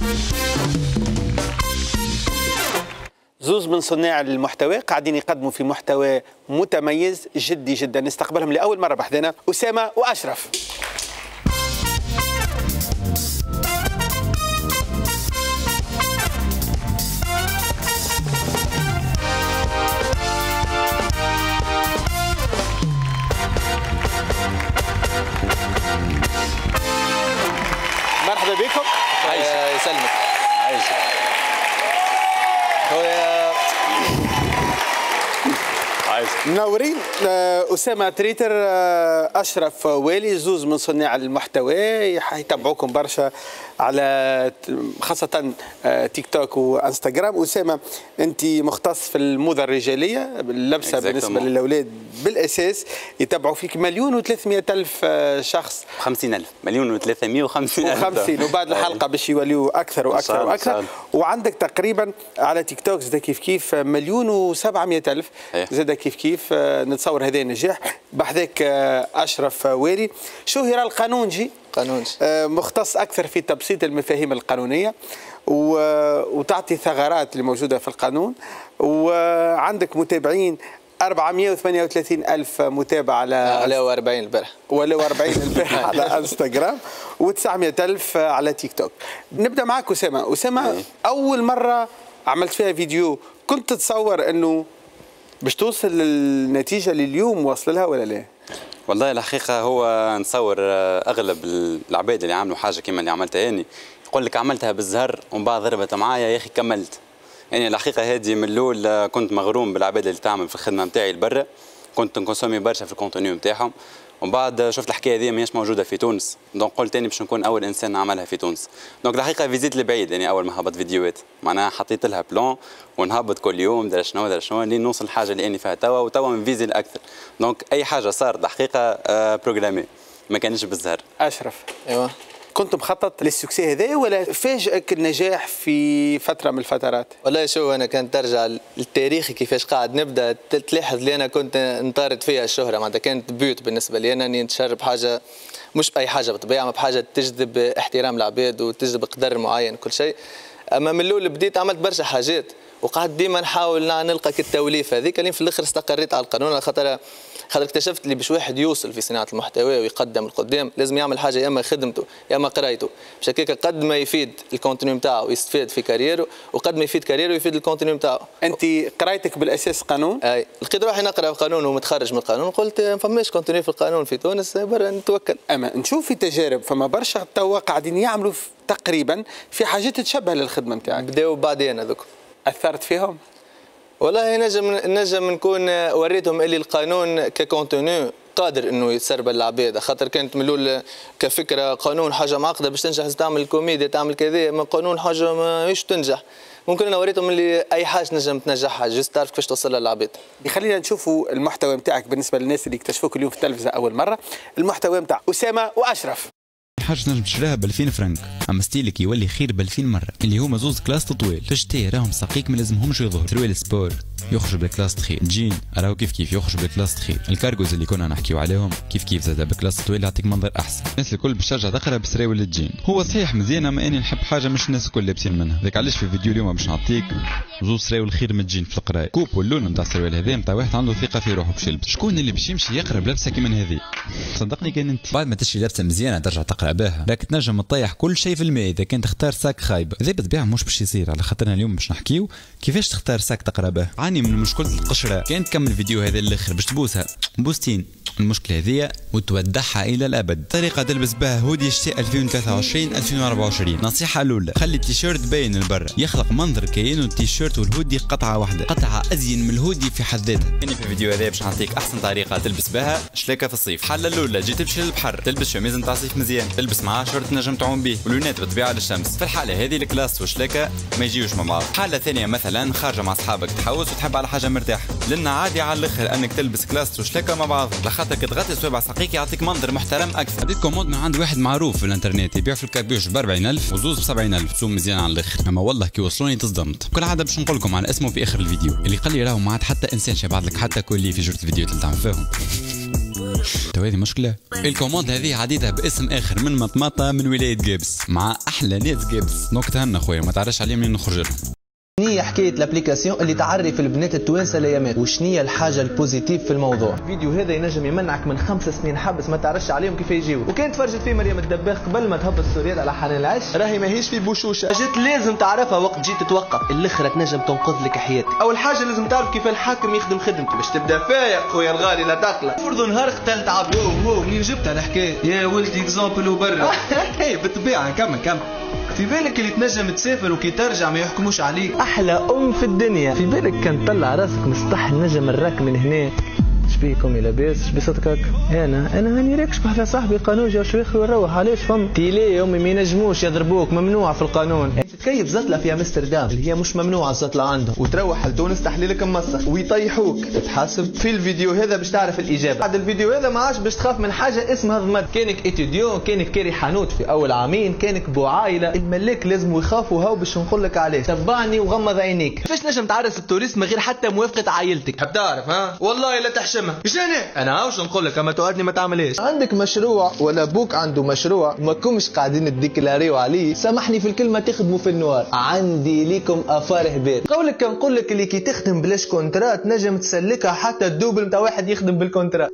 زوز من صناع المحتوى قاعدين يقدموا في محتوى متميز جدي جدا. نستقبلهم لأول مرة بحذنا أسامة وأشرف. مرحبا بكم. يسلمك. عايشك. منورين. أسامة تريتر، أشرف والي، زوز من صناع المحتوى يتابعوكم برشا على خاصة تيك توك وانستغرام. أسامة أنت مختص في الموضة الرجالية، اللبسة بالنسبة للأولاد بالأساس، يتابعوا فيك 1,300,000 شخص. 50,000 1,350,000 وبعد الحلقة باش يوليوا أكثر وأكثر وأكثر. وعندك تقريبا على تيك توك زاد كيف 1,700,000 زاد كيف نتصور هذا نجاح. بحذاك أشرف والي، شو يرى القانونجي مختص أكثر في تبسيط المفاهيم القانونية وتعطي ثغرات اللي موجودة في القانون، وعندك متابعين 438,000 متابع على 40 البارح على انستغرام و900,000 على تيك توك. نبدأ معك أسامة. أول مرة عملت فيها فيديو كنت تتصور أنه باش توصل للنتيجة اللي اليوم واصل لها ولا لا؟ والله الحقيقة هو نتصور أغلب العباد اللي عملوا حاجة كما اللي عملتها أنا يقول لك عملتها بالزهر ومن بعد ضربت معايا يا أخي كملت. يعني الحقيقة هذه من الأول كنت مغروم بالعباد اللي تعمل في الخدمة نتاعي لبرا، كنت نكونسومي برشا في الكونتونيو نتاعهم، ومن بعد شفت الحكايه هذه ماهيش موجوده في تونس، دونك قلت تاني باش نكون اول انسان عملها في تونس. دونك الحقيقه فيزيت لبعيد، يعني اول ما هبط فيديوهات معناها حطيت لها بلان ونهبط كل يوم دار شنو لين نوصل الحاجه اللي اني فيها توا من فيزي الاكثر. دونك اي حاجه صارت الحقيقه بروغرامي ما كانش بالزهر. اشرف، ايوه، كنت مخطط للسكسي هذا ولا فاجئك النجاح في فتره من الفترات؟ والله شو انا كانت ترجع للتاريخ كيفاش قاعد نبدا تلاحظ لي انا كنت نطارد فيها الشهره، معناتها كانت بيوت بالنسبه لي انا اني نتشرب حاجه مش باي حاجه بالطبيعه، ما بحاجه تجذب احترام العباد وتجذب قدر معين كل شيء. اما من الاول بديت عملت برشا حاجات وقعدت ديما نحاول نلقى التوليفه هذيك اللي في الاخر استقريت على القانون، على خاطر اكتشفت اللي باش واحد يوصل في صناعه المحتوى ويقدم القدام لازم يعمل حاجه يا اما خدمته يا اما قرايته، باش هكاك قد ما يفيد الكونتينيو نتاعو ويستفاد في كاريره وقد ما يفيد كاريره ويفيد الكونتينيو نتاعو. انت قرايتك بالاساس قانون؟ اي، لقيت روحي نقرا قانون ومتخرج من القانون، قلت ما فماش كونتينيو في القانون في تونس، برا نتوكل. اما نشوف في تجارب فما برشا توا قاعدين يعملوا تقريبا في حاجات تشبه للخدمه نتاعك. بداوا بعدين هذوك. اثرت فيهم؟ والله نجم نكون وريتهم اللي القانون ككونتوني قادر انه يتسربل العباد، خاطر كانت من الاول كفكره قانون حاجه معقده باش تنجح تعمل كوميديا تعمل كذا، من قانون حاجه ماهيش تنجح. ممكن انا وريتهم اللي اي حاجه نجم تنجحها، جست تعرف كيفاش توصلها للعباد. خلينا نشوفوا المحتوى نتاعك بالنسبه للناس اللي اكتشفوك اليوم في التلفزه اول مره. المحتوى نتاع اسامه واشرف. حاجه نجم تشريها ب 2000 فرنك، اما ستيلك يولي خير ب 2000 مره، اللي هما زوز كلاس تطويل تشتيه راهم سقيك ما لازمهمش يظهر. سروال سبور يخرج بالكلاس تخيل، جين راهو كيف يخرج بالكلاس تخيل، الكارجوز اللي كنا نحكيو عليهم كيف زاد بالكلاس تطويل يعطيك منظر احسن. الناس الكل باش ترجع تقرا بسراول الجين، هو صحيح مزيان اما اني نحب حاجه مش الناس الكل لابسين منها، ذاك علاش في الفيديو اليوم باش نعطيك زوز سراول خير من الجين في القرايه. كوب واللون نتاع السروال هذا نتاع واحد عنده ثقه في روحه باش يلبس. شكون اللي باش يمشي يقرا بلبسه كيما هذه؟ صدقني كان انت بعد ما تشري لبسه مزيانه ترجع تقرا بها، راك تنجم تطيح كل شيء في الماء اذا كان تختار ساك خايبه. هذا بالطبيعه مش باش يصير، على خاطرنا اليوم باش نحكيو كيفاش تختار ساك تقرا به. عاني من مشكله القشره، كان تكمل الفيديو هذا للاخر باش تبوسها بوستين المشكله هذه وتودعها الى الابد. طريقه تلبس بها هودي الشتاء 2023 2024. نصيحه الاولى، خلي التيشيرت باين لبرا، يخلق منظر كأنه التيشيرت والهودي قطعه واحده، قطعه ازين من الهودي في حد ذاتها. يعني في الفيديو هذا باش نعطيك احسن طريقه تلبس بها شلاكه في الصيف. الحاله الاولى، جيت تمشي للبحر تلبس شميز نتاع صيف مزيان، تلبس معاه شورت تنجم تعوم به ولونات بالطبيعه للشمس. في الحاله هذه الكلاس والشلاكه ما يجيوش مع بعض. حاله ثانيه مثلا خارجه مع اصحابك تحوس وتحب على حاجه مرتاحه، لان عادي على الاخر انك تلبس كلاس وشلاكه مع بعض، لخاطر كي تغطي صوابع ساقيك يعطيك منظر محترم اكثر. بديت كوموند من عند واحد معروف في الانترنت يبيع في الكابيوش ب 40,000 وزوز ب 70,000، سوم مزيان على الاخر. اما والله كي وصلوني تصدمت. كل عاده باش نقول لكم على اسمه في اخر الفيديو، اللي قال لي راهو ما عاد حتى انسان شبعت لك حتى كل في جرة الفيديو اللي تعمل فيهم. تو هذه مشكله. الكوموند هذه عديدها باسم اخر من مطمطه من ولايه جابس مع احلى ناس جابس. نكتة خويا ما تعرفش عليهم منين نخرج لهم. شنية حكاية الابليكاسيون اللي تعرف البنات التوانسة ليامات وشنية الحاجة البوزيتيف في الموضوع؟ الفيديو هذا ينجم يمنعك من 5 سنين حبس ما تعرفش عليهم كيف يجيو. وكان تفرجت فيه مريم الدباغ قبل ما تهبط السوريات على حنان العش راهي ماهيش في بوشوشة. جيت لازم تعرفها وقت جيت تتوقف الاخرى تنجم تنقذ لك حياتك. اول حاجة لازم تعرف كيف الحاكم يخدم خدمته باش تبدا فايق خويا الغالي لا تقلق. فرضوا نهار قتلت عبد منين جبتها الحكاية؟ يا ولدي اكزامبل وبرا. بالطبيعة كمل في بالك اللي تنجم تسافر وكي ترجع ما يحكموش عليك. احلى في الدنيا. في بالك كان تطلع راسك مسطح نجم الراك من هنا. شبيكم لاباس بصدقك؟ انا هاني راك شبح على صاحبي قانون جا شويخي ونروح. علاش فهمتي ليه يا امي ما ينجموش يضربوك ممنوع في القانون. تكيف زطله في امستردام اللي هي مش ممنوعه الزطله عندهم وتروح لتونس تحليلك ممسخ ويطيحوك تتحاسب. في الفيديو هذا باش تعرف الاجابه. بعد الفيديو هذا ما عادش باش تخاف من حاجه اسمها ضمد. كانك اتيديون كانك كاري حانوت في اول عامين كانك بو عائله الملاك لازم يخافوا هاو باش نقول لك علاش. تبعني وغمض عينيك. كيفاش نجم تعرس التوريست من غير حتى موافقه عائلتك؟ حاب تعرف ها؟ والله لا تحشمها. انا هاوش نقول لك اما توعدني ما تعمليش. عندك مشروع ولا بوك عنده مشروع ما كومش قاعدين تديكلاريو عليه سامحني في الكلمه تخدموا في النوار. عندي ليكم افار هبال. قولك كان نقول لك اللي كي تخدم بلاش كونترات نجم تسلكها حتى الدوبل نتاع واحد يخدم بالكونترات.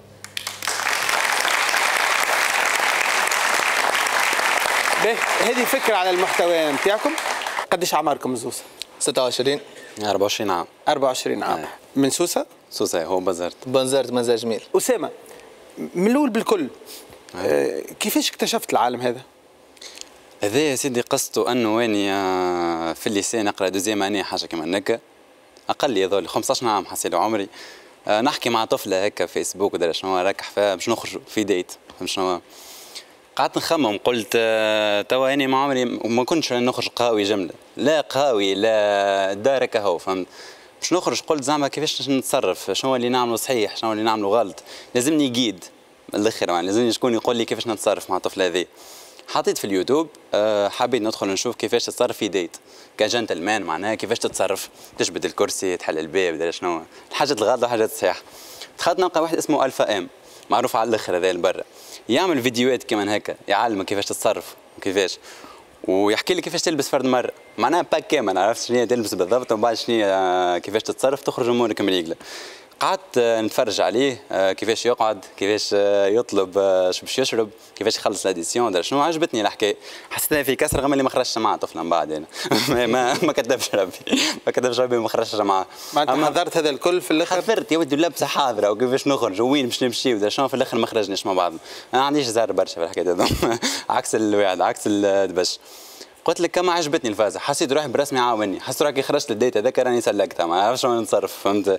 هذه فكره على المحتوى نتاعكم. قديش اعماركم زوسه؟ 26 24 عام. 24 عام. من سوسه؟ سوسه هو بنزرت مزاج جميل. اسامه من الاول بالكل كيفاش اكتشفت العالم هذا؟ هذا يا سيدي قصته انه واني في الليسي نقرا دوزيام اني حاجه كيما هكا اقل يظل 15 عام حسيت عمري. نحكي مع طفله هكا فيسبوك ودرا شنو راكح فيها باش نخرجوا في ديت فهمت شنو. قعدت نخمم قلت توا اني ما عمري ما كنتش نخرج قهوي جمله لا قهوي لا دارك هو فهمت باش نخرج. قلت زعما كيفاش نتصرف شنو اللي نعمله صحيح شنو اللي نعمله غلط. لازمني جيد الاخر يعني لازمني شكون يقول لي كيفاش نتصرف مع الطفله هذه. حطيت في اليوتيوب حبيت ندخل نشوف كيفاش تتصرف في ديت كجنتلمان معناها كيفاش تتصرف تجبد الكرسي تحل الباب داير شنو الحاجات الغلط والحاجات الصحيحه. دخلت نلقى واحد اسمه الفا ام معروف على الاخر هذا برا يعمل فيديوهات كمان هكا يعلمك كيفاش تتصرف وكيفاش ويحكي لي كيفاش تلبس فرد مره معناها باك كامل عرفت شنو تلبس بالضبط ومن بعد شنو كيفاش تتصرف تخرج امورك مريقله. قعدت نتفرج عليه كيفاش يقعد كيفاش يطلب باش يشرب كيفاش يخلص لاديسيون دار شنو. عجبتني الحكايه حسيتها في كسر غير اللي ما خرجش مع طفله من بعد انا ما كذبش ربي ما خرجش معاه. ما انت حضرت هذا الكل في الاخر؟ حضرت يا ودي لابسه حاضره وكيفاش نخرج وين باش نمشي ودار شنو في الاخر ما خرجناش مع بعض. انا ما عنديش زهر برشا في الحكايه هذا عكس الواحد عكس الدبش. قلت لك كما عجبتني الفازه حسيت روحي برسمي عاوني حسيت روحي خرجت للديت هذاك راني سلكتها ما عرفتش شلون نتصرف فهمت.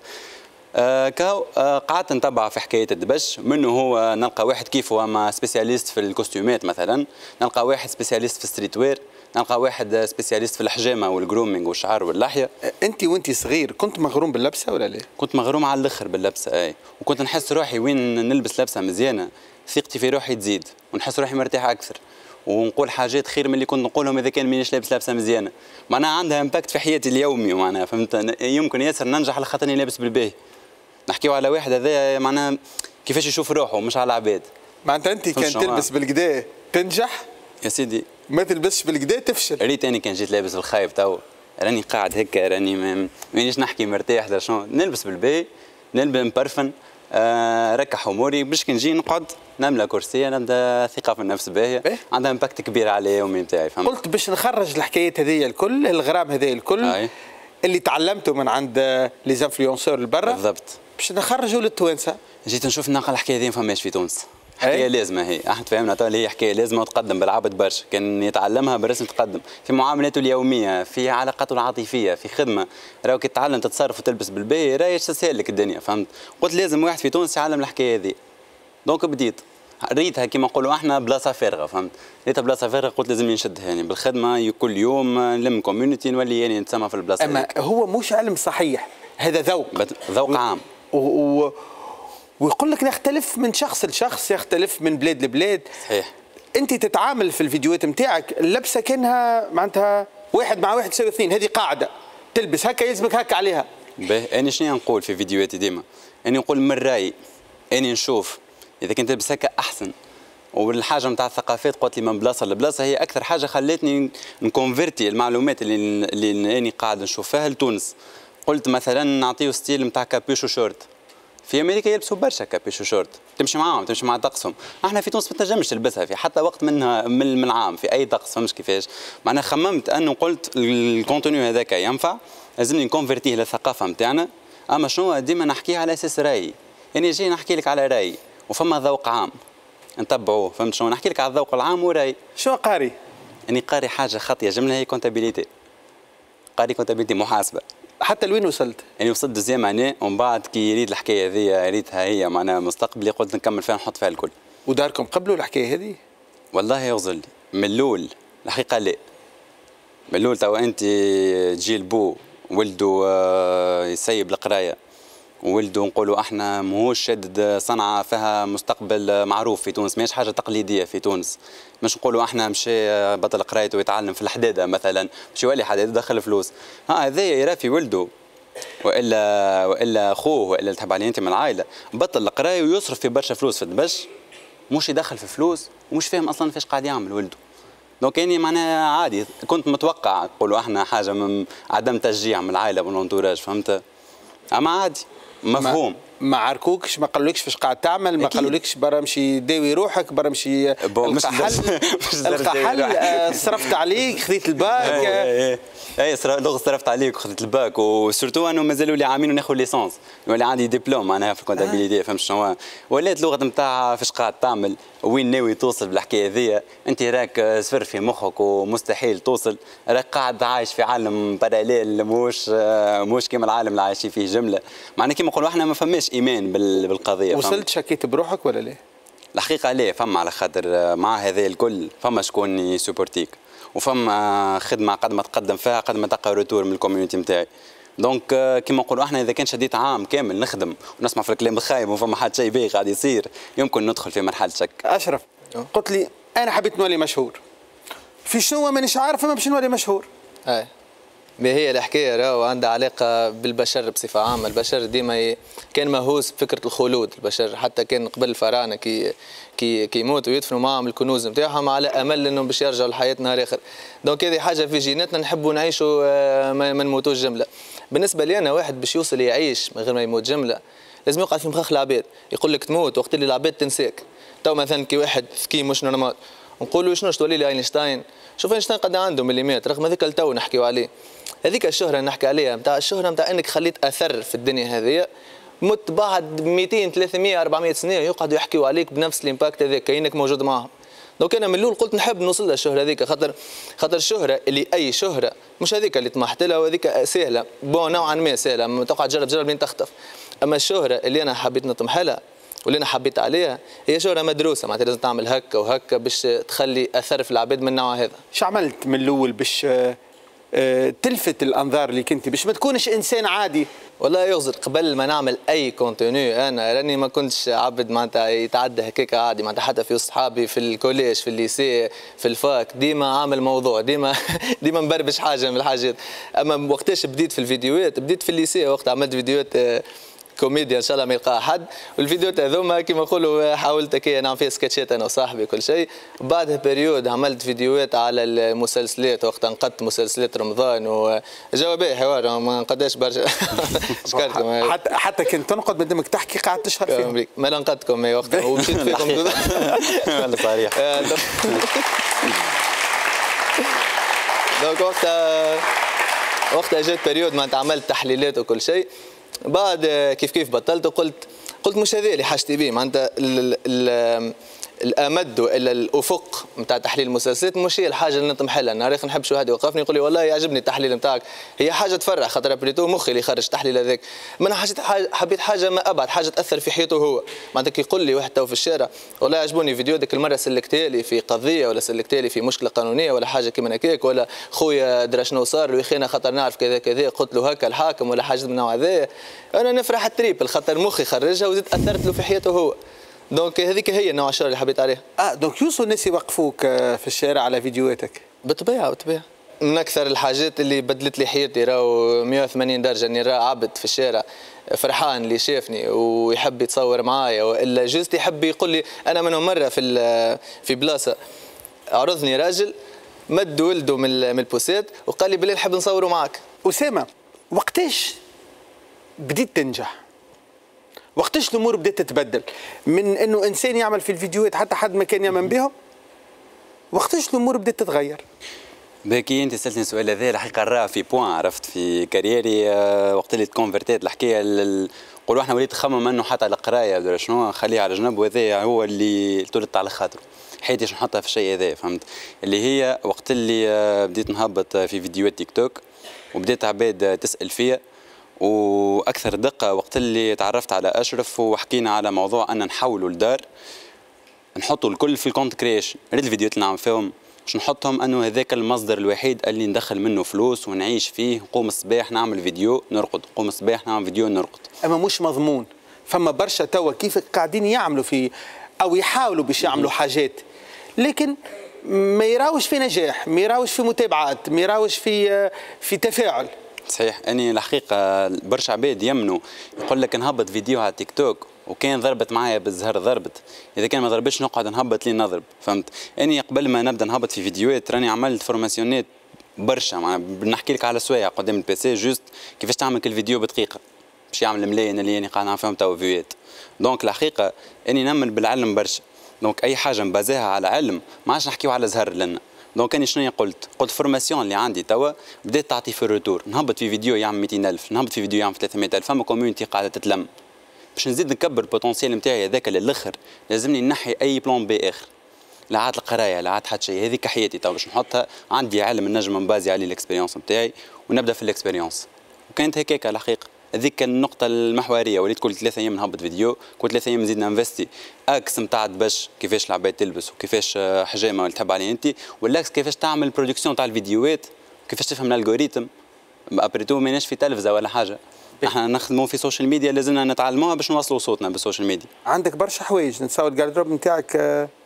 قعدت نتبع في حكايه الدبش منه هو نلقى واحد كيف هو ما سبيسياليست في الكوستيومات مثلا نلقى واحد سبيسياليست في الستريت وير نلقى واحد سبيسياليست في الحجامه والجرومينج والشعر واللحيه. انت وانت صغير كنت مغروم باللبسه ولا لا؟ كنت مغروم على الاخر باللبسه اي وكنت نحس روحي وين نلبس لبسه مزيانه ثقتي في روحي تزيد ونحس روحي مرتاح اكثر ونقول حاجات خير من اللي كنت نقولهم اذا كان مانيش لابس لبسه مزيانه معناها عندها امباكت في حياتي اليومي معناها فهمت. يمكن ياسر ننجح على خاطرني لابس بالباهي. نحكيو على واحد هذا معناها كيفاش يشوف روحه مش على العباد. معناتها انت كان تلبس بالكدا تنجح يا سيدي ما تلبسش بالكدا تفشل. ريت اني كان جيت لابس بالخايب تو راني قاعد هكا راني مانيش نحكي مرتاح دار شنو نلبس بالباهي نلبس مبرفن ركح اموري باش كي نجي نقعد نملى كرسيه نبدا ثقه في النفس باهيه عندها امباكت كبير على يومي نتاعي فهمت. قلت باش نخرج الحكايات هذيا الكل الغرام هذايا الكل اللي تعلمته من عند لي زانفلونسور البرا بالضبط باش نخرجوا للتوانسه. جيت نشوف نلقى الحكايه هذه ما فماش في تونس حكايه لازمه هي احنا تفهمنا تو هي حكايه لازمه وتقدم بالعبد برشا كان يتعلمها بالرسم تقدم في معاملاته اليوميه في علاقاته العاطفيه في خدمه راهو كي تتعلم تتصرف وتلبس بالباهي راهي تسهل لك الدنيا فهمت. قلت لازم واحد في تونس يعلم الحكايه هذه دونك بديت ريتها كما نقولوا احنا بلاصه فارغه فهمت ريتها بلاصه فارغه قلت لازم نشدها يعني بالخدمه كل يوم نلم كوميونيتي نولي يعني نتسمى في البلاصه. اما هو مش علم صحيح هذا ذوق عام ويقول لك يختلف من شخص لشخص يختلف من بلاد لبلاد. صحيح. انت تتعامل في الفيديوهات نتاعك اللبسه كانها معناتها 1 مع 1 يساوي 2 هذه قاعده تلبس هكا يلزمك هكا عليها. باهي انا شنو نقول في فيديوهاتي ديما اني نقول من رايي اني نشوف اذا كنت تلبس هكا احسن. والحاجه نتاع الثقافات قلت لي من بلاصه لبلاصه هي اكثر حاجه خلتني نكونفرتي المعلومات اللي اني قاعد نشوفها لتونس. قلت مثلا نعطيه ستيل نتاع كابيش وشورت. في امريكا يلبسوا برشا كابيش وشورت، تمشي معاهم، تمشي مع طقسهم. احنا في تونس ما تنجمش تلبسها في حتى وقت من العام في اي طقس، فهمش كيفاش. معناها خممت انه قلت الكونتوني هذاك ينفع، لازمني نكونفرتيه للثقافه نتاعنا. اما شنو ديما نحكيها على اساس رايي، يعني جاي نحكي لك على رايي وفما ذوق عام نتبعوه، فهمت شنو نحكي لك على الذوق العام وراي. شو قاري؟ اني قاري حاجه خاطيه جمله هي كونتابيليتي، قاري كونتابيليتي محاسبه. حتى لوين وصلت؟ يعني وصلت دوزيام اني ومن بعد كي يريد الحكايه هذه ريتها هي معناها مستقبلي قلت نكمل فيها نحط فيها الكل. وداركم قبلوا الحكايه هذه؟ والله يغزل من الاول الحقيقه لا. من الاول تو انت تجي البو ولده يسيب القرايه، ولده نقولوا احنا ماهوش شادد صنعه فيها مستقبل معروف في تونس، ماهيش حاجه تقليديه في تونس. مش نقولوا احنا مشى بطل قرايته ويتعلم في الحداده مثلا، مش يولي حداده دخل فلوس، هذا يرى في ولده والا اخوه والا تحب عليه انت من العائله، بطل القرايه ويصرف في برشا فلوس في الدبش، مش يدخل في فلوس ومش فاهم اصلا فاش قاعد يعمل ولده. دونك يعني معناها عادي، كنت متوقع نقولوا احنا حاجه من عدم تشجيع من العائله والانتوراج، فهمت؟ اما عادي مفهوم. ما عاركوكش، ما قالولكش فاش قاعد تعمل، ما قالولكش برا مشي داوي روحك، برا مشي القى حل صرفت عليك خذيت الباك. اي صرفت عليك وخذيت الباك، وسورتو انه مازالوا لي عامين وناخذ ليسونس، يولي عندي دبلوم معناها في الكونتابيليتي، فهمت شنو؟ ولات اللغه نتاع فاش قاعد تعمل وين ناوي توصل بالحكايه هذيا، انت راك صفر في مخك ومستحيل توصل، راك قاعد عايش في عالم باراليل مش كيما العالم اللي عايشين فيه جمله، معناها كيما نقولوا احنا ما فماش ايمان بالقضيه. وصلت شكيت بروحك ولا لا؟ الحقيقه لا، فما على خاطر مع هذا الكل فما شكون يسوبورتيك، وفما خدمه قد ما تقدم فيها قد ما تلقى روتور من الكوميونيتي نتاعي. دونك كيما نقولوا احنا اذا كان شديت عام كامل نخدم ونسمع في الكلام الخايب وفما حد شيء باهي قاعد يصير، يمكن ندخل في مرحله شك. اشرف قلت لي انا حبيت نولي مشهور، في شنو مانيش عارف اما باش نولي مشهور. هي الحكايه راهو عندها علاقه بالبشر بصفه عامه. البشر ديما كان مهووس بفكره الخلود. البشر حتى كان قبل الفراعنه كي يموتوا ويدفنوا معهم الكنوز نتاعهم على امل انهم باش يرجعوا لحياه نهار اخر. دونك هذه حاجه في جيناتنا، نحبوا نعيشوا ما نموتوش جمله. بالنسبه لي انا واحد باش يوصل يعيش من غير ما يموت جمله لازم يقعد في مخاخ العباد، يقول لك تموت وقت اللي العباد تنساك. تو مثلا كي واحد ذكي مش نورمال نقولوا شنو تولي لي اينشتاين، شوف اينشتاين قد عنده مليمات رغم هذيك التو نحكيو عليه. هذيك الشهره نحكي عليها نتاع الشهره نتاع انك خليت اثر في الدنيا هذه، مت بعد 200 300 400 سنه يقعدوا يحكيوا عليك بنفس الامباكت هذاك كانك موجود معهم. دونك انا من الاول قلت نحب نوصل للشهره هذيك، خاطر الشهره اللي اي شهره مش هذيك اللي طمحت لها وهذيك سهله بون نوعا ما سهله، تقعد تجرب لين تخطف. اما الشهره اللي انا حبيت نطمح لها واللي انا حبيت عليها هي شهره مدروسه، معناتها لازم تعمل هكا وهكا باش تخلي اثر في العباد من النوع هذا. شو عملت من الاول باش تلفت الانظار اللي كنت باش ما تكونش انسان عادي؟ والله يغزر قبل ما نعمل اي كونتوني انا راني ما كنتش عبد معناتها يتعدى هكاك عادي، معناتها حتى في اصحابي في الكوليج في الليسي في الفاك ديما عامل موضوع، ديما مبربش حاجه من الحاجات. اما وقتاش بديت في الفيديوهات بديت في الليسي، وقت عملت فيديوهات كوميديا ان شاء الله ما يلقاها حد، والفيديوهات هذوما كيما نقولوا حاولت كي نعمل فيها سكتشات انا وصاحبي كل شيء. بعدها بريود عملت فيديوهات على المسلسلات، وقت نقدت مسلسلات رمضان وجوابي حوار ما نقداش برشا. شكرتكم. حتى كنت تنقد بدمك تحكي قاعد تشهر فيهم. ما نقدتكم وقتها ومشيت فيكم. والله صريح. دونك وقتها جات بريود ما عملت تحليلات وكل شيء. بعد كيف بطلت وقلت مش هذا اللي حاجتي به، معناتها الامد والا الافق نتاع تحليل المسلسلات مش هي الحاجه اللي نطمح لها. نهار اخر نحب شو واحد يوقفني يقول لي والله يعجبني التحليل نتاعك، هي حاجه تفرح خاطر بريتو مخي اللي خرج التحليل هذاك. ما انا حبيت حاجه ما ابعد، حاجه تاثر في حياته هو. معناتها كي يقول لي واحد تو في الشارع والله يعجبني فيديو ذيك المره سلكتها لي في قضيه ولا سلكتها لي في مشكله قانونيه ولا حاجه كيما هكاك، ولا خويا درا شنو صار له اخي انا خاطر نعرف كذا كذا قلت له هكا الحاكم ولا حاجه من النوع هذا، انا نفرح التريبل خاطر مخي خرجها وزدت اثرت له في حياته هو. دونك هذيك هي نوع الشهرة اللي حبيت عليها. دونك يوصل الناس يوقفوك في الشارع على فيديوهاتك؟ بالطبيعة من اكثر الحاجات اللي بدلت لي حياتي راهو 180 درجه، اني راه عبد في الشارع فرحان اللي شافني ويحب يتصور معايا، والا جوست يحب يقول لي. انا منهم مره في بلاصه عرضني راجل مد ولده من البوسات وقال لي بالله نحب نصوروا معاك. اسامه، وقتاش بديت تنجح؟ وقتاش الامور بدات تتبدل من انه انسان يعمل في الفيديوهات حتى حد ما كان يامن بهم؟ وقتاش الامور بدات تتغير؟ باكي انت سالتني السؤال هذا الحقيقه راه في بوان عرفت في كاريري وقت اللي تكونفرتيت الحكايه نقولوا احنا وليت نخمم انه حتى القرايه ولا شنو خليه على جنب، وهذا هو اللي طلت على خاطره حياتي شنو نحطها في الشيء هذا فهمت. اللي هي وقت اللي بديت نهبط في فيديوهات تيك توك وبديت عباد تسال فيا، واكثر دقه وقت اللي تعرفت على اشرف وحكينا على موضوع ان نحولوا الدار نحطوا الكل في الكونت كريشن. ريت الفيديوهات اللي نعمل فيهم باش نحطهم انه هذاك المصدر الوحيد اللي ندخل منه فلوس ونعيش فيه. نقوم الصباح نعمل فيديو نرقد، نقوم الصباح نعمل فيديو نرقد. اما مش مضمون. فما برشا توا كيف قاعدين يعملوا في او يحاولوا باش يعملوا حاجات، لكن ما يراوش في نجاح، ما يراوش في متابعات، ما يراوش في تفاعل. صحيح. اني الحقيقه برشا عباد يمنوا يقول لك نهبط فيديو على تيك توك وكان ضربت معايا بالزهر ضربت، اذا كان ما ضربتش نقعد نهبط لين نضرب فهمت. اني قبل ما نبدا نهبط في فيديوهات راني عملت فورماسيونات برشا، بنحكي لك على سوايع قدام البيسي جوست كيفاش تعمل كل فيديو بدقيقه باش يعمل ملايين اللي اني قاعد نعمل فيهم تو فيوات. دونك الحقيقه اني نمل بالعلم برشا، دونك اي حاجه نبازاها على علم ما عادش نحكيو على زهر لنا. دونك اني شنو قلت فورماسيون اللي عندي توا بدات تعطي في الروتور. نهبط في فيديو يعمل 200,000، نهبط في فيديو يعمل 300,000، فما كوميونتي قاعده تتلم. باش نزيد نكبر البوتنسيال نتاعي هذاك للاخر لازمني نحي اي بلان بي اخر، لا عاد القرايه لا عاد حتى شيء. هذيك حياتي تو باش نحطها، عندي علم النجم نبازي عليه الاكسبيريونس نتاعي ونبدا في الاكسبيريونس. وكانت هكاك الحقيقه هذيك النقطة المحورية. وليت كل 3 أيام نهبط فيديو، كل 3 أيام نزيد ننفستي اكس نتاع باش كيفاش العباد تلبس وكيفاش حجامة اللي تحب عليه انت، والاكس كيفاش تعمل برودكسيون تاع الفيديوهات، كيفاش تفهم الالغوريتم. ابريتو ماناش في تلفزة ولا حاجة، احنا نخدموا في السوشيال ميديا لازمنا نتعلموها باش نوصلوا صوتنا بالسوشيال ميديا. عندك برشا حوايج، نتصور الجاردروب نتاعك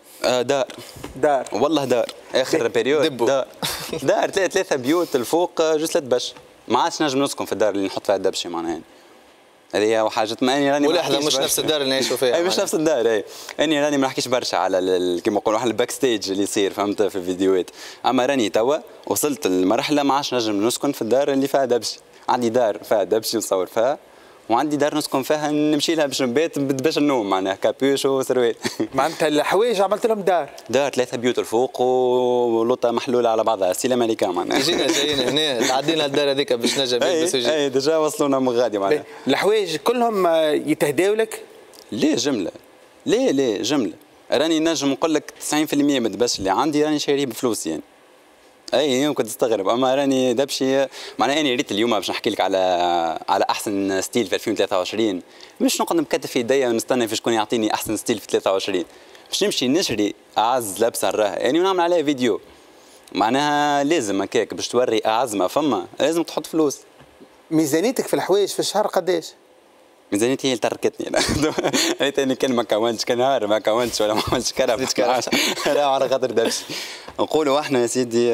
دار والله دار اخر بيريود دار 3 بيوت الفوق جوست 3 باش ما عادش نجم نسكن في الدار اللي نحط فيها الدبشي معناها يعني. هذه حاجه ما اني راني ملاحظه مش نفس الدار اللي نعيشوا فيها. اي مش نفس الدار. اي اني راني ما نحكيش برشا على كيما نقولوا على الباك ستيج اللي يصير فهمت في الفيديوهات، اما راني توا وصلت لمرحله ما عادش نجم نسكن في الدار اللي فيها دبشي. عندي دار فيها دبشي نصور فيها، وعندي دار نسكن فيها نمشي لها باش نبات باش النوم معناها كابوش وسروال. معناتها الحوايج عملت لهم دار 3 بيوت الفوق ولوطه محلوله على بعضها. السلام عليكم معناها. جايين هنا تعدينا الدار هذيك باش نجم نلبسوا. اي ديجا وصلونا من غادي معناها. الحوايج كلهم يتهداو لك؟ ليه جمله؟ ليه جمله؟ راني نجم نقول لك 90% من الدبش اللي عندي راني شاريه بفلوسي يعني. اي يمكن تستغرب، اما راني دبشي معناها. اني ريت اليوم باش نحكي لك على احسن ستيل في 2023، مش نقعد نكتف في يديا ونستنى في شكون يعطيني احسن ستيل في 23، باش نمشي نشري اعز لبسه نراها يعني ونعمل عليها فيديو. معناها لازم هكاك باش توري اعز ما فما لازم تحط فلوس. ميزانيتك في الحوايج في الشهر قداش؟ ميزانيتي هي اللي تركتني انا تاني كان ما كونتش كان نهار ما كونتش ولا ما عملتش كرف لا على خاطر دبشي. نقولوا احنا يا سيدي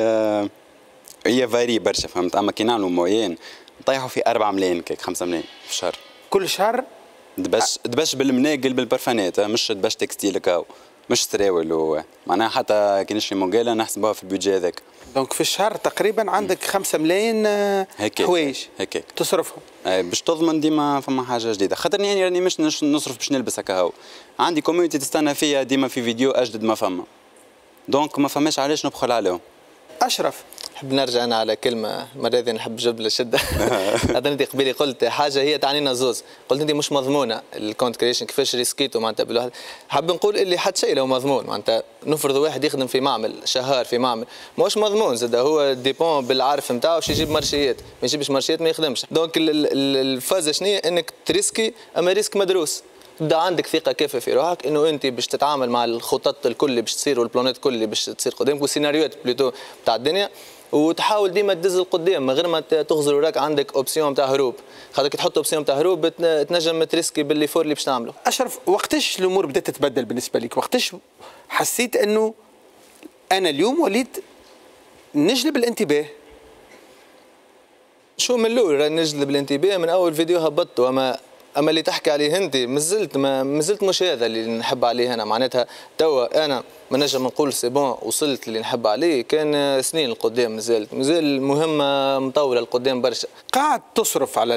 هي فاري برشا فهمت، اما كي نعملوا موين نطيحوا في 4 ملايين كيك 5 ملايين في الشهر. كل شهر؟ دبش بالمناقل بالبرفانات، مش دبش تكستيل كاو مش سراول معناها حتى كي نشري مونجيلا نحسبوها في البيدجي هذاك. دونك في الشهر تقريبا عندك 5 ملايين حوايج هكاك تصرفهم باش تضمن ديما فما حاجه جديده. خاطر يعني راني مش نصرف باش نلبس هكا هو، عندي كوميونتي تستنى فيا ديما في فيديو اجدد ما فما، دونك ما فماش علاش نبخل عليهم. اشرف نحب نرجع انا على كلمه المره هذه نحب نجيب لها شده. هذا انت قبيلي قلت حاجه هي تعنينا زوز، قلت انت مش مضمونه الكونت كريشن كيفاش ريسكيتو معناتها بالواحد. حاب نقول اللي حتى شيء لو مضمون معناتها نفرض واحد يخدم في معمل شهر في معمل ماهوش مضمون زاد، هو ديبون بالعرف نتاعو باش يجيب مارشيات، ما يجيبش مارشيات ما يخدمش. دونك الفازه شنو هي؟ انك تريسكي اما ريسك مدروس. تبدا عندك ثقه كافيه في روحك انه انت باش تتعامل مع الخطط الكل اللي باش تصير والبلانات الكل اللي باش تصير قدامك والسيناريوهات بلوتو تاع الدنيا، وتحاول ديما تدز القدام من غير ما تغزر وراك عندك اوبسيون تاع هروب. خاطر كي تحط اوبسيون تاع هروب تنجم تريسكي باللي فور اللي باش تعمله. اشرف وقتاش الامور بدات تتبدل بالنسبه لك؟ وقتاش حسيت انه انا اليوم وليت نجلب الانتباه شو من الاول راني نجذب الانتباه من اول فيديو هبطته، اما اللي تحكي عليه انت مازلت مش هذا اللي نحب عليه انا. معناتها توا انا ما نجم نقول سي بون وصلت اللي نحب عليه، كان سنين القدام مازال مهمه مطوله القدام برشا. قاعد تصرف على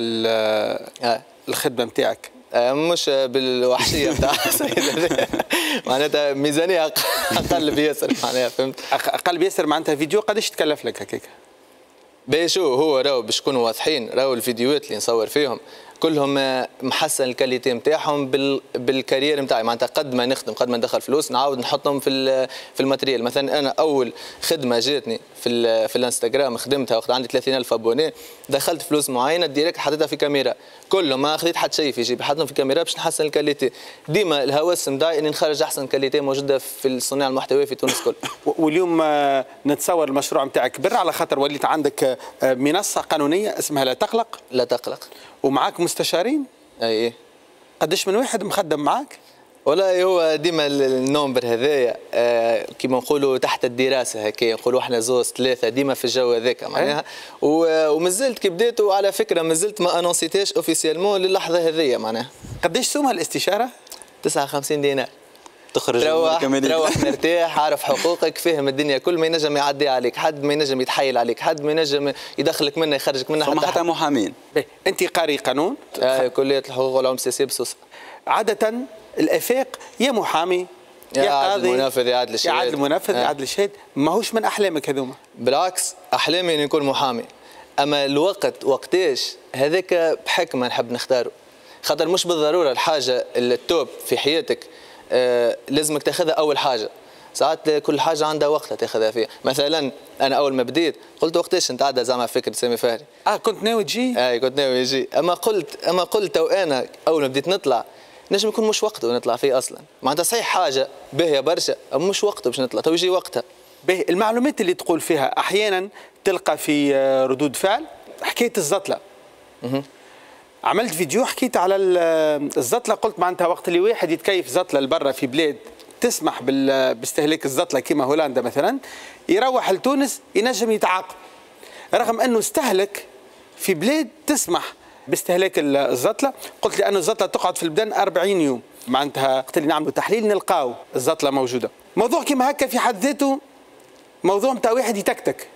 الخدمه نتاعك؟ مش بالوحشيه نتاع السيد معناتها ميزانيه اقل بياسر معناها، فهمت؟ اقل بياسر. معناتها فيديو قداش تكلف لك هكاك؟ باهي شو هو راهو باش نكونوا واضحين، راهو الفيديوهات اللي نصور فيهم كلهم محسن الكاليتي نتاعهم بالكارير نتاعي. معناتها قد ما نخدم قد ما ندخل فلوس نعاود نحطهم في الماتريال. مثلا انا اول خدمه جاتني في الانستغرام خدمتها وقت عندي 30,000 ابوني، دخلت فلوس معينه ديريكت حطيتها في كاميرا، كلهم ما خذيت حتى شيء في جيبي، حطهم في كاميرا باش نحسن الكاليتي. ديما الهوس نتاعي اني نخرج احسن كاليتي موجوده في صناع المحتوى في تونس كل. واليوم نتصور المشروع نتاعك كبر على خاطر وليت عندك منصه قانونيه اسمها لا تقلق. لا تقلق. ومعاك مستشارين؟ اي. قداش من واحد مخدم معاك؟ والله هو ديما النومبر هذايا كيما نقولوا تحت الدراسه هكا، نقولوا احنا زوز ثلاثه ديما في الجو هذاك معناها. ومازلت كي بديت على فكره مازلت ما انونسيتاش اوفيسيالمون للحظه هذيا معناها. قداش سومها الاستشاره؟ 59 دينار. تخرج تروح مرتاح، عارف حقوقك، فاهم الدنيا كل ما ينجم يعدي عليك، حد ما ينجم يتحايل عليك، حد ما ينجم يدخلك منه يخرجك منه. حتى محامين. انت قاري قانون؟ كليه الحقوق والعلوم السياسيه بسوسه. عاده الافاق يا محامي يا قاضي منفذ يعدل الشهاد، يعدل منفذ يعدل الشهاد. ماهوش من احلامك هذوما؟ بالعكس احلامي اني نكون محامي، اما الوقت وقتاش هذاك بحكمه نحب نختاره، خاطر مش بالضروره الحاجه التوب في حياتك لازمك تاخذها اول حاجه. ساعات كل حاجه عندها وقتها تاخذها فيها. مثلا انا اول ما بديت قلت وقتاش نتعدى زعما فكره سامي فهري. كنت ناوي تجي؟ كنت ناوي يجي، اما قلت وانا اول ما بديت نطلع نجم يكون مش وقته نطلع فيه اصلا. معناتها صحيح حاجه باهيه برشا اما مش وقته باش نطلع، تو يجي وقتها. باهي المعلومات اللي تقول فيها احيانا تلقى في ردود فعل حكايه الزطله. عملت فيديو حكيت على الزطله، قلت معناتها وقت اللي واحد يتكيف زطله لبرا في بلاد تسمح باستهلاك الزطله كما هولندا مثلا، يروح لتونس ينجم يتعاقب، رغم انه استهلك في بلاد تسمح باستهلاك الزطله. قلت لانه الزطله تقعد في البدن 40 يوم، معناتها وقت اللي نعملوا تحليل نلقاو الزطله موجوده. موضوع كما هكا في حد ذاته موضوع نتاع واحد يتكتك،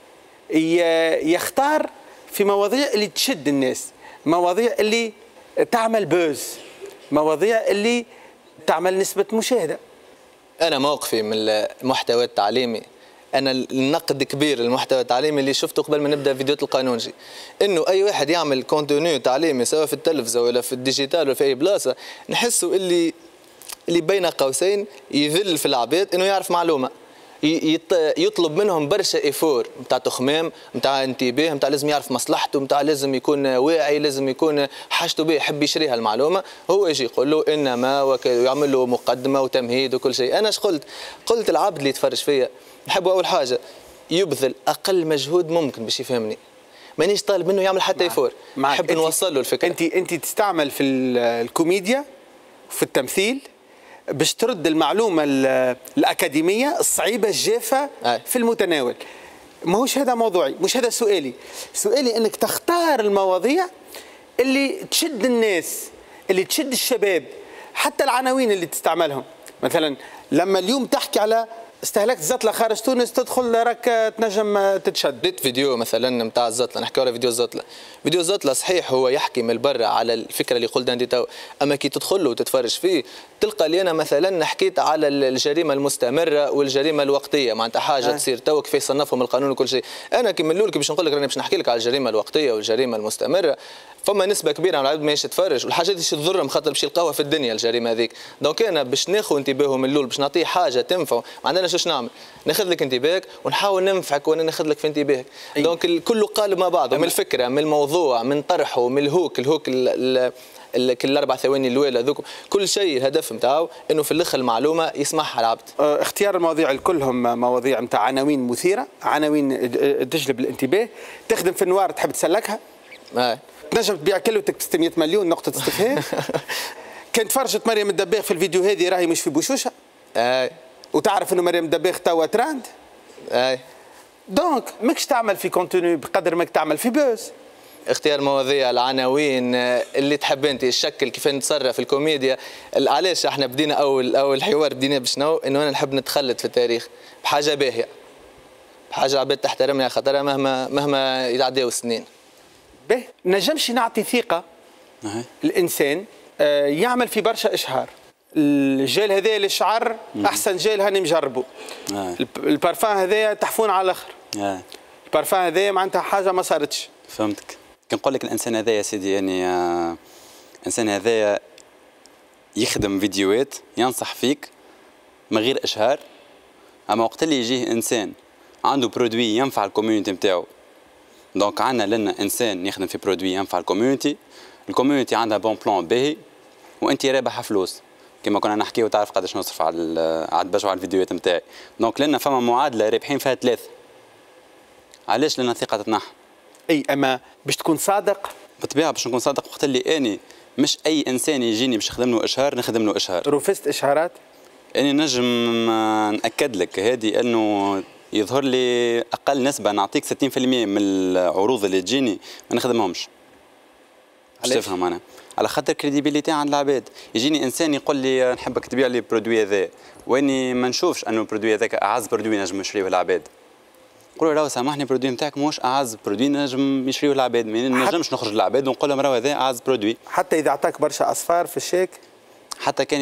يختار في مواضيع اللي تشد الناس، مواضيع اللي تعمل بوز، مواضيع اللي تعمل نسبة مشاهدة. أنا موقفي من المحتوى التعليمي، أنا النقد كبير للمحتوى التعليمي اللي شفته قبل ما نبدأ فيديوهات القانونجي، إنه أي واحد يعمل كونتونيو تعليمي سواء في التلفزة ولا في الديجيتال ولا في أي بلاصة، نحسه اللي بين قوسين يذل في العباد إنه يعرف معلومة، يطلب منهم برشا ايفور نتاع تخمام، نتاع انتباه، نتاع لازم يعرف مصلحته، نتاع لازم يكون واعي، لازم يكون حاجته به يحب يشريها المعلومه، هو يجي يقول له انما ويعمل له مقدمه وتمهيد وكل شيء. انا ايش قلت العبد اللي يتفرج فيا نحبه اول حاجه يبذل اقل مجهود ممكن باش يفهمني، مانيش طالب منه يعمل حتى ايفور، نحب نوصل له الفكره. انت تستعمل في الكوميديا في التمثيل باش ترد المعلومة الأكاديمية الصعيبة الجافة في المتناول. ماهوش هذا موضوعي، مش هذا سؤالي أنك تختار المواضيع اللي تشد الناس، اللي تشد الشباب، حتى العناوين اللي تستعملهم. مثلا لما اليوم تحكي على استهلاك الزطلة خارج تونس تدخل راك تنجم تتشد. ريت فيديو مثلا نتاع الزطلة، نحكي على فيديو الزطلة. فيديو الزطلة صحيح هو يحكي من برا على الفكرة اللي قلت عندي تو، أما كي تدخل له وتتفرج فيه تلقى لي أنا مثلا حكيت على الجريمة المستمرة والجريمة الوقتية، معناتها حاجة تصير تو كيف يصنفهم القانون وكل شيء. أنا كي من الأول باش نقول لك راني باش نحكي لك على الجريمة الوقتية والجريمة المستمرة، فما نسبة كبيرة من العباد ماهيش تتفرج، والحاجات اللي تضرهم خاطر باش يلقاوها في الدنيا الجريمة هذيك. دونك أنا باش ناخذ انتباهه من الأول، باش نعطيه حاجة تنفع، ما عندناش واش نعمل، ناخذ لك انتباهك ونحاول ننفعك وانا ناخذ لك في انتباهك. دونك كله قالب مع بعضه، من الفكرة، من الموضوع، من طرحه، من الهوك كل 4 ثواني الأولى ذوك، كل شيء الهدف نتاعو انه في الاخر المعلومه يسمعها العبد. اختيار المواضيع كلهم مواضيع نتاع عناوين مثيره، عناوين تجلب الانتباه، تخدم في النوار تحب تسلكها. تنجم تبيع كلوتك 600 مليون نقطه استفهام. كان تفرجت مريم الدباغ في الفيديو هذه راهي مش في بوشوشه. وتعرف انه مريم الدباغ توا تراند. دونك ماكش تعمل في كونتوني بقدر ماك تعمل في بوز. اختيار مواضيع، العناوين اللي تحب انت، الشكل، كيف نتصرف، الكوميديا. علاش احنا بدينا اول حوار بدينا بشنو؟ انه انا نحب نتخلد في التاريخ بحاجه باهيه، بحاجه عباد تحترمني خاطرها مهما يتعداو السنين. به نجمش نعطي ثقه الانسان يعمل في برشا اشهار. الجيل هذا للشعر احسن جيل هاني مجربه. البارفان هذايا تحفون على الاخر. البارفان هذايا معناتها حاجه ما صارتش. فهمتك. كي نقول لك الانسان هذايا يا سيدي يعني الانسان هذايا يخدم فيديوهات ينصح فيك من غير اشهار، اما وقت اللي يجيه انسان عنده برودوي ينفع الكوميونتي نتاعو، دونك عندنا لنا انسان يخدم في برودوي ينفع الكوميونتي عندها بون بلان باهي وانت رابح فلوس كما كنا نحكي وتعرف قداش نصرف على الباش وعلى الفيديوهات نتاعي. دونك لنا فما معادله رابحين فيها ثلاثه. علاش؟ لنا ثقه تتنحى. اي اما باش تكون صادق بالطبيعه باش نكون صادق وقت اللي اني مش اي انسان يجيني باش نخدم له اشهار نخدم له اشهار. رفست اشهارات؟ اني نجم ناكد لك هذه انه يظهر لي اقل نسبه نعطيك 60% من العروض اللي تجيني ما نخدمهمش. باش تفهم انا على خاطر كريديبيليتي عند العباد. يجيني انسان يقول لي نحبك تبيع لي برودوي هذا واني ما نشوفش انه البرودوي هذاك اعز برودوي نجم نشريه العباد. نقول له راهو سامحني البرودوي نتاعك ماهوش اعز برودوي نجم يشريه العباد، ما نجمش نخرج للعباد ونقول لهم راهو هذا اعز برودوي. حتى اذا اعطاك برشا اصفار في الشيك؟ حتى كان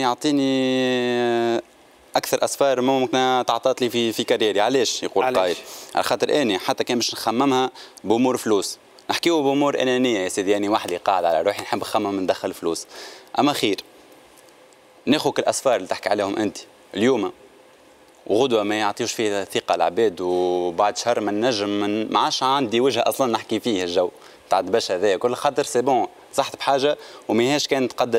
يعطيني اكثر اصفار ممكن تعطات لي في كاريري. علاش؟ يقول قايل على خاطر اني حتى كان باش نخممها بامور فلوس نحكيو بامور انانيه يا سيدي، يعني وحدي قاعد على روحي نحب نخمم ندخل فلوس. اما خير ناخذ الاصفار اللي تحكي عليهم انت اليوم وغدوه ما يعطيوش فيه ثقه العباد وبعد شهر ما نجم ما عادش عندي وجه اصلا نحكي فيه الجو تاع الدبش هذايا كل خاطر سي بون صحت بحاجه وماهيش كانت قد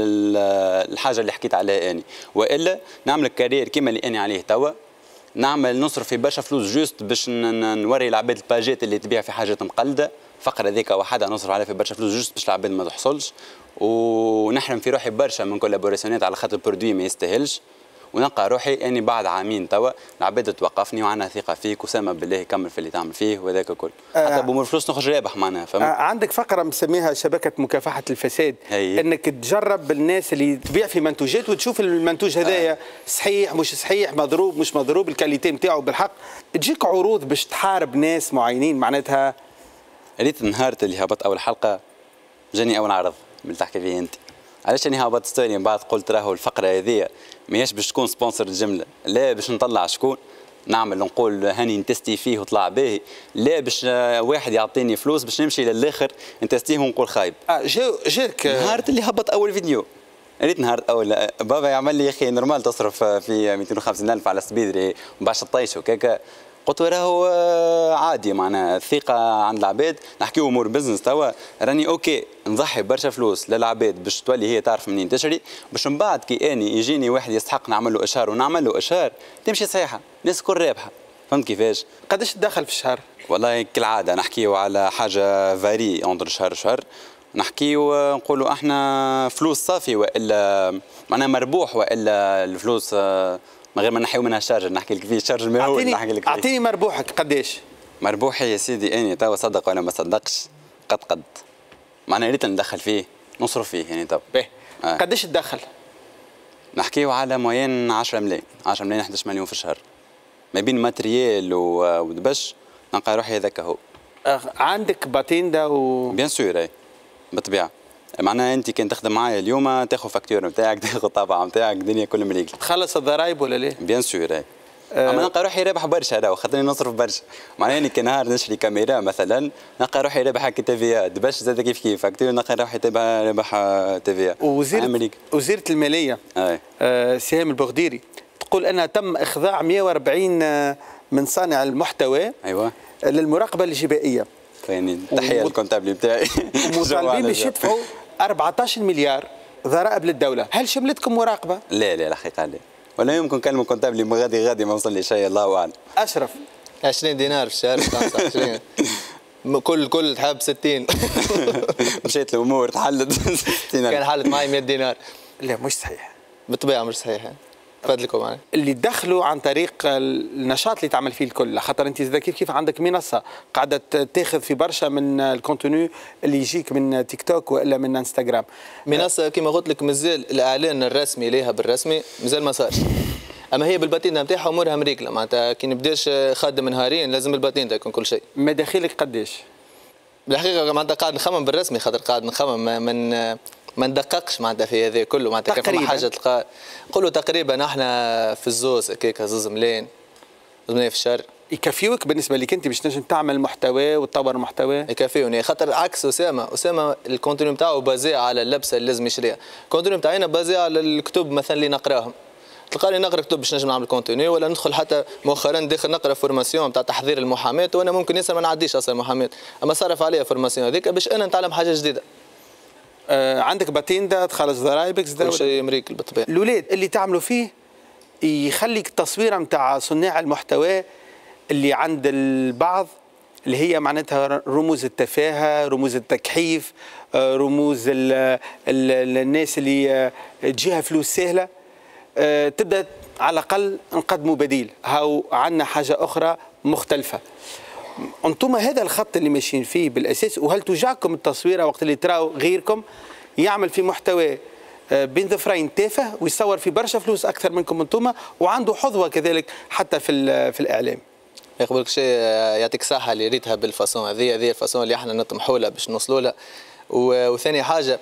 الحاجه اللي حكيت عليها اني، والا نعمل كارير كيما اللي اني عليه توا، نعمل نصرف في برشا فلوس جوست باش نوري العباد الباجات اللي تبيع في حاجات مقلده، فقره ذيك وحدها نصرف عليها في برشا فلوس جوست باش العباد ما تحصلش، ونحرم في روحي برشا من كولابوراسيونات على خاطر البرودوي ما يستاهلش، ونلقى روحي اني بعد عامين توا العباد توقفني وعندنا ثقه فيك وسامه بالله كمل في اللي تعمل فيه وهذاك الكل، حتى بامور فلوس نخرج رابح معناها فهمت. عندك فقره مسميها شبكه مكافحه الفساد، انك تجرب الناس اللي تبيع في منتوجات وتشوف المنتوج هذايا صحيح مش صحيح، مضروب مش مضروب، الكاليتي نتاعو بالحق، تجيك عروض باش تحارب ناس معينين معناتها. ريت نهار اللي هبط اول حلقه جاني اول عرض اللي تحكي فيه انت، علاش اني هبط ستوري من بعد قلت راهو الفقره هذه ماهيش باش تكون سبونسر الجمله، لا باش نطلع شكون نعمل نقول هاني نتستي فيه وطلع باهي، لا باش واحد يعطيني فلوس باش نمشي للاخر نتستيه ونقول خايب. جاك نهار اللي هبط اول فيديو، ريت نهار اول بابا يعمل لي يا اخي نورمال تصرف في 250,000 على سبيدري وباش تطيش وكاكا، قلت راهو عادي معناها الثقه عند العباد، نحكيو امور بزنس توا راني اوكي نضحي برشا فلوس للعباد باش تولي هي تعرف منين تشري، باش من بعد كي اني يجيني واحد يستحق نعمل له اشهار ونعمل له اشهار تمشي صحيحه، الناس الكل رابحه، فهمت كيفاش؟ قداش تدخل في الشهر؟ والله كالعاده نحكيو على حاجه فاري اندر شهر وشهر، نحكيو نقولوا احنا فلوس صافي والا معناها مربوح والا الفلوس من غير ما نحيو منها الشارج، نحكي لك فيه الشارج ما هو نحكي لك فيه. اعطيني مربوحك قداش؟ مربوحي يا سيدي اني توا صدق ولا ما صدقش قد معناها ريت ندخل فيه نصرف فيه يعني توا. قداش تدخل؟ نحكيو على موين 10 ملايين 11 مليون في الشهر ما بين ماتريال ودبش، نلقى روحي هذاك هو. عندك باتيندا بيان سور اي بالطبيعه، معناها انت كان تخدم معايا اليوم تاخذ فاكتور نتاعك تاخذ طابعه نتاعك الدنيا كل مريقل، تخلص الضرايب ولا ليه؟ بيان سور اي. اما نلقى روحي رابح برشا راهو خاطرني نصرف برشا، معناها اني كنهار نشري كاميرا مثلا نلقى روحي رابح هكا تي في دبش زاد كيف فاكتور نلقى روحي رابح تي في. وزيرة الماليه سهام البغديري تقول انها تم اخضاع 140 من صانع المحتوى ايوه للمراقبه الجبائيه. يعني تحيه للكونتابلي نتاعي مطالبين باش يدفعوا 14 مليار ضرائب للدوله، هل شملتكم مراقبه؟ لا الحقيقه لا، ولا يمكن كلمه كونتابلي غادي ما وصل لي شيء الله اعلم. اشرف 20 دينار في الشهر 25 كل تحب 60 مشيت الامور تحلت 60 كان حلت معي 100 دينار. لا مش صحيح بالطبيعه مش صحيح. فضلكم اللي دخلوا عن طريق النشاط اللي تعمل فيه الكل، خاطر انت زاد كيف عندك منصه قاعده تاخذ في برشا من الكونتوني اللي يجيك من تيك توك والا من انستغرام. منصه كما قلت لك مازال الاعلان الرسمي ليها بالرسمي مازال ما صارش، اما هي بالباتينه نتاعها امورها مريكله، معناتها كي نبداش خادم نهارين لازم الباتينه يكون كل شيء. مداخيلك قداش؟ بالحقيقه معناتها قاعد نخمم بالرسمي، خاطر قاعد نخمم ما ندققش معناتها في هذا كله، معناتها كيف حاجه تلقى نقولوا تقريبا احنا في الزوز هكاك زوز ملايين في الشهر. يكفيوك بالنسبه لك انت باش تنجم تعمل محتوى وتطور محتوى؟ يكفيوني، خاطر عكس اسامه الكونتوني نتاعو بازي على اللبسه اللي لازم يشريها، الكونتوني نتاعنا بازي على الكتب مثلا اللي نقراهم. تلقاني نقرا كتب باش نجم نعمل كونتوني، ولا ندخل حتى مؤخرا داخل نقرا فورماسيون نتاع تحضير المحاماه، وانا ممكن ياسر ما نعديش اصلا المحاماه، اما صرف عليا فورماسيون هذيك باش انا نتعلم حاجه جديده. عندك باتيندا تخلص ضرايبك كل شيء امريكي بالطبيعه. الاولاد اللي تعملوا فيه يخليك تصويره نتاع صناع المحتوى اللي عند البعض اللي هي معناتها رموز التفاهه، رموز التكحيف، رموز الناس اللي تجيها فلوس سهله، تبدا على الاقل نقدموا بديل. هاو عندنا حاجه اخرى مختلفه. انتم هذا الخط اللي ماشيين فيه بالاساس، وهل توجعكم التصويره وقت اللي تراو غيركم يعمل في محتوى بين ظفرين تافه ويصور في برشا فلوس اكثر منكم انتم، وعنده حظوه كذلك حتى في الاعلام؟ يقبلك شيء يعطيك صحه اللي ريتها بالفاسون هذه الفاسون اللي احنا نطمحوا لها باش نوصلوا لها. وثاني حاجه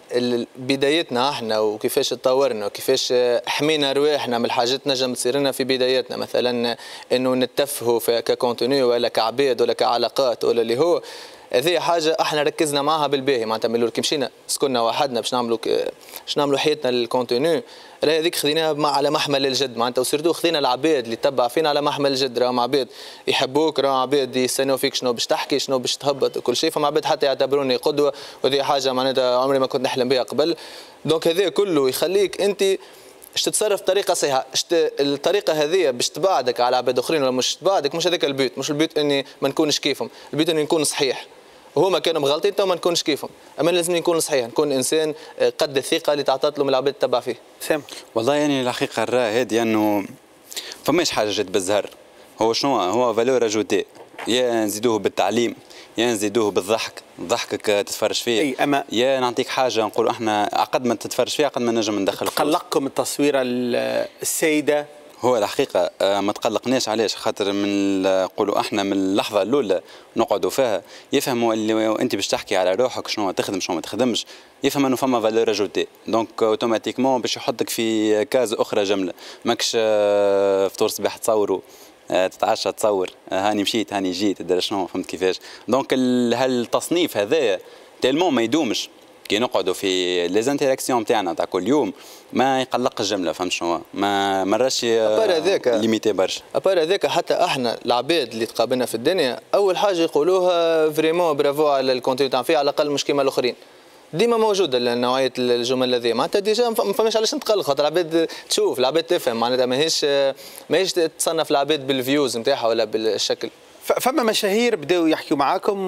بدايتنا احنا وكيفاش تطورنا وكيفاش حمينا رواحنا من الحاجات نجم تصير لنا في بداياتنا، مثلا انه نتفهوا ككونتوني ولا كعباد ولا كعلاقات ولا اللي هو، هذه حاجه احنا ركزنا معها بالباهي. معناتها من كي مشينا سكننا وحدنا باش نعملوا حياتنا للكونتوني، راهي هذيك خذيناها على محمل الجد، معناتها وسيرتو خذينا العباد اللي تبع فينا على محمل الجد. راهم عباد يحبوك، راهم عباد يستناو فيك شنو باش تحكي، شنو باش تهبط وكل شيء، فما عباد حتى يعتبروني قدوه، وهذه حاجه معناتها عمري ما كنت نحلم بها قبل. دونك هذا كله يخليك انت باش تتصرف بطريقه صحيحه، الطريقه هذه باش تبعدك على عباد اخرين ولا مش تبعدك، مش هذاك البيوت، مش البيوت اني ما نكونش كيفهم، البيوت اني نكون صحيح. وهما كانوا مغلطين تو ما نكونش كيفهم، اما لازم نكون صحيح، نكون انسان قد الثقه اللي تعطات له من العباد تتبع فيه. سام والله يعني الحقيقه الراه هذه انه فماش حاجه جات بالزهر، هو شنو هو فالور اجوتي، يا نزيدوه بالتعليم يا نزيدوه بالضحك، ضحكك تتفرج فيه. اي اما يا نعطيك حاجه نقول احنا عقد ما تتفرج فيها قد ما نجم ندخل. تقلقكم التصويره السيده؟ هو الحقيقه ما تقلقناش، علاش؟ خاطر من نقولوا احنا من اللحظه الاولى نقعدوا فيها يفهموا اللي انت باش تحكي على روحك شنو تخدم شنو ما تخدمش، يفهم انه فما فالور اجوتي، دونك اوتوماتيكمون باش يحطك في كاز اخرى جمله، ماكش فطور صباح تصوروا تتعشى تصور هاني مشيت هاني جيت تدري شنو، فهمت كيفاش؟ دونك هالتصنيف هذايا تيلمون ما يدومش، كي نقعدوا في لي زانتيراكسيون نتاعنا تاع كل يوم ما يقلق الجمله، فهمت شنو؟ ما راش ليميتي برشا. ابار هذاك حتى احنا العباد اللي تقابلنا في الدنيا اول حاجه يقولوها فريمون برافو على الكونتوني تاع فيه، على الاقل مش كيما الاخرين. ديما موجوده نوعيه الجمل هذه، معناتها ديجا ما فماش علاش نتقلق، خاطر العباد تشوف، العباد تفهم، معناتها ماهيش تصنف العباد بالفيوز نتاعها ولا بالشكل. فما مشاهير بداوا يحكوا معاكم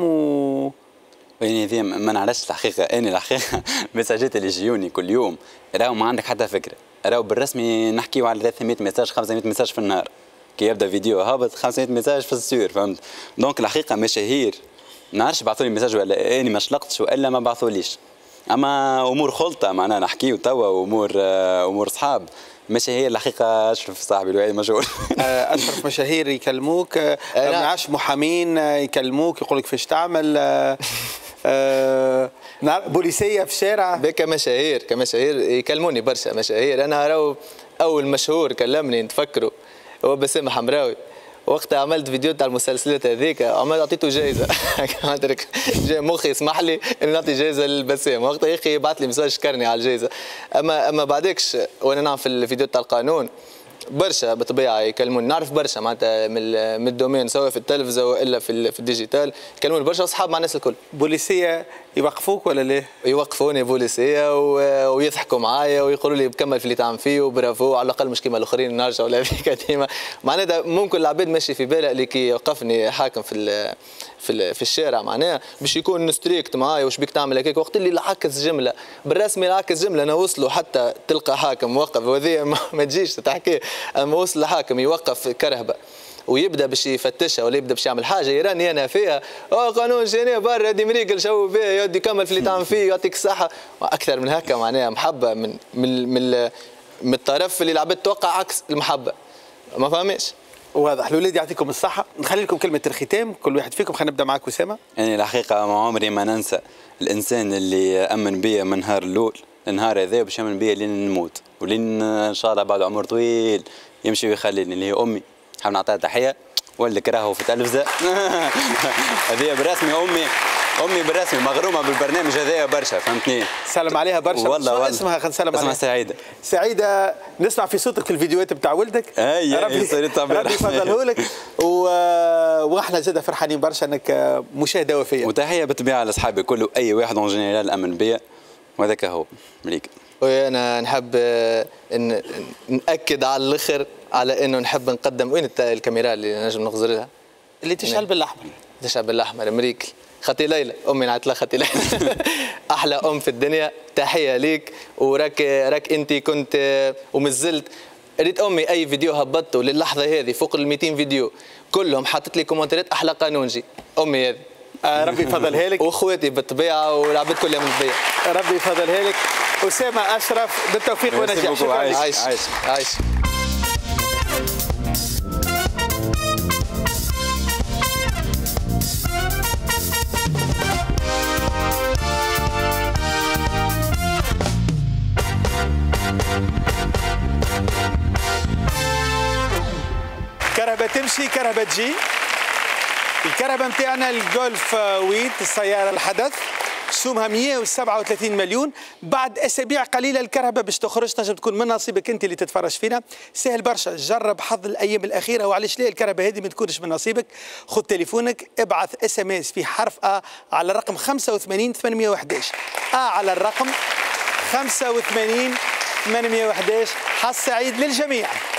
يعني ذي ما نعرفش الحقيقه، انا الحقيقه مساجات اللي يجيوني كل يوم راهو ما عندك حتى فكره، راهو بالرسمي نحكيو على 300 مساج 500 مساج في النهار، كي يبدا فيديو هابط 500 مساج في السور، فهمت؟ دونك الحقيقه مشاهير ما نعرفش بعثوا لي مساج ولا اني ما شلقتش والا ما بعثوليش، اما امور خلطه معناها نحكيو توا امور صحاب. مشاهير الحقيقه اشرف صاحبي الوعي مشهور اشرف مشاهير يكلموك، ما نعرفش محامين يكلموك يقول لك فاش تعمل بوليسيه في الشارع. كمشاهير يكلموني برشا مشاهير. انا راهو اول مشهور كلمني نتفكروا هو بسام حمراوي، وقتها عملت فيديو تاع المسلسلات هذيك، عملت عطيته جائزه جاي مخي يسمح لي اني نعطي جائزه للبسام، وقتها يا اخي يبعث لي مساج شكرني على الجائزه. اما بعدكش وانا نعرف في الفيديو تاع القانون برشا بطبيعه يكلموني، نعرف برشا معناتها من الدومين سواء في التلفزه والا في الديجيتال، يكلموني برشا اصحاب مع الناس الكل. بوليسيه يوقفوك ولا ليه؟ يوقفوني بوليسيه ويضحكوا معايا ويقولوا لي بكمل في اللي تعمل فيه وبرافو، على الاقل مش كيما الاخرين نرجع ولا هذيك ديما. معناتها ممكن العباد ماشي في بالها اللي كي يوقفني حاكم في الشارع معناها باش يكون ستريكت معايا واش بيك تعمل هكاك، وقت اللي عكس جمله بالرسمي عكس جمله انا وصلوا حتى تلقى حاكم موقف، وهذه ما تجيش تحكي، اما وصل الحاكم يوقف كرهبه ويبدا باش يفتشها ولا يبدا باش يعمل حاجه يراني انا فيها قانون جنيف برا دي مريقل شو بيه يودي كمل في اللي تعمل فيه يعطيك الصحه. اكثر من هكا معناها محبه من الطرف اللي العباد توقع عكس المحبه، ما فهمش. واضح. الولاد يعطيكم الصحه. نخلي لكم كلمه الختام كل واحد فيكم. خلينا نبدا معك اسامه. يعني الحقيقه ما عمري ما ننسى الانسان اللي امن بيا من النهار الاول النهار هذا باش يامن بيا لين نموت ولين ان شاء الله بعد عمر طويل يمشي ويخليني، اللي هي امي. حاب نعطيها تحيه ولدك راهو في التلفزه. هذه برسمي امي برسمي مغرومه بالبرنامج هذايا برشا، فهمتني. سلم عليها برشا. والله اسمها خلينا نسلم عليها. اسمها سعيده. سعيده نسمع في صوتك في الفيديوهات بتاع ولدك. ربي يفضله لك. واحنا زاد فرحانين برشا انك مشاهده وفيه. وتحيه بالطبيعه لاصحابي كله، اي واحد اون جينيرال امن بيا، وهذاك هو مليك. وانا نحب ناكد على الاخر على انه نحب نقدم وين الكاميرا اللي نجم نغزر لها اللي تشعل بالاحمر. تشعل بالاحمر مريكل. خطي ليلى امي نعت لها خطي ليلى. احلى ام في الدنيا، تحيه ليك. وراك انت كنت ومازلت ريت امي اي فيديو هبطته للحظه هذه فوق ال 200 فيديو كلهم حطت لي كومنتات احلى قانونجي امي هذه. ربي يفضلها لك. واخواتي بالطبيعه والعباد كلها من الطبيعه. ربي يفضلها لك. اسامه اشرف بالتوفيق ونجاح. شكرا. عايش. كهرباء تمشي كهرباء تجي. الكهرباء نتاعنا الجولف ويت السياره الحدث سومها 137 مليون. بعد اسابيع قليله الكهرباء باش تخرج، تنجم تكون من نصيبك انت اللي تتفرج فينا. سهل برشا، جرب حظ الايام الاخيره. وعلاش لا الكهرباء هذه ما تكونش من نصيبك؟ خذ تليفونك ابعث SMS في حرف A على الرقم 85 811. على الرقم 85 811. حظ سعيد للجميع.